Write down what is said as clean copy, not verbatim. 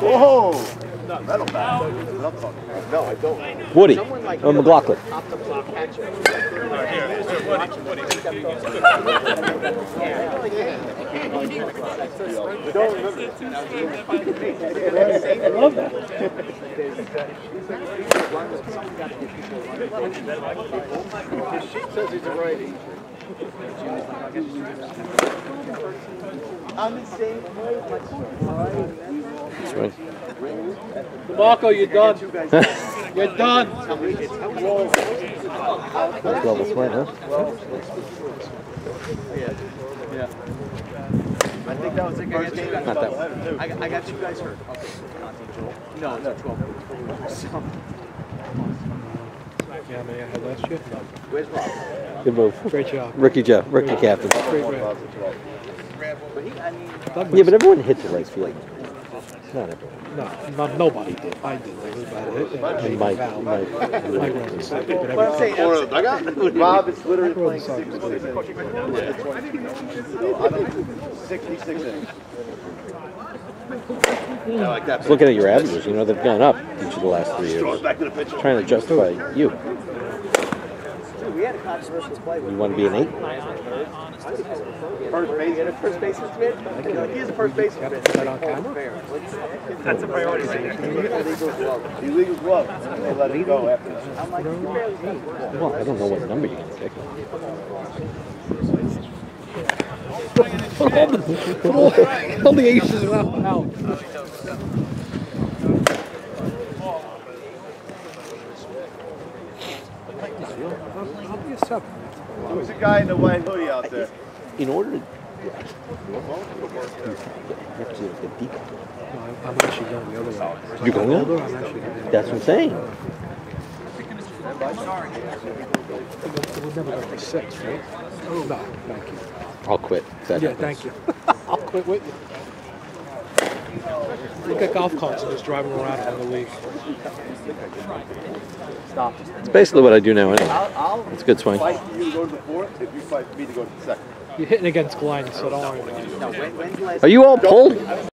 Whoa! Metal bat. No, I don't. Woody. Or McLaughlin. I love that. His sheet says he's a righty. I'm the same way. That's right. Marco, you're done. You're done. That's level swing, huh? Yeah. I think that was the first game. Not that one. I got you guys hurt. Okay. No, no, 12. Yeah, man, I had last year. Where's Rob? Good move. Great job. Rookie captain. Great grab. Yeah, but everyone hits the right field. Not everyone. No, nobody did. I did. And Mike. Mike runs the side. But I'm saying, Rob is literally playing 66 innings. I like that. Just looking at your averages, you know they've gone up each of the last 3 years. Trying to justify you. We had a controversial play. You want to be an 8? First baseman. First baseman's bid? He's a first baseman. That's a priority right there. Illegal glove. They let it go after that. Well, I don't know what number you're going to pick. All the aces are out. Who's the guy in the white hoodie out there? In order to... You have to get deep. No, I'm actually going the other way. You're going older, there? I'm actually going That's what I'm saying. We'll never go to 6, right? Oh, no, thank you. I'll quit. Yeah, thank you. I'll quit with you. Look at golf carts and just driving around in the league. Stop. It's basically what I do now anyway. It's a good swing. I'll fight you to go to the fourth if you fight me to go to the second. You're hitting against Glenn, so don't worry about it. No, when Are you all pulled?